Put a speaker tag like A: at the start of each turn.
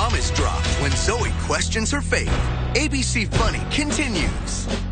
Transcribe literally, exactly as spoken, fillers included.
A: bomb is dropped when Zoe questions her faith. A B C Funny continues.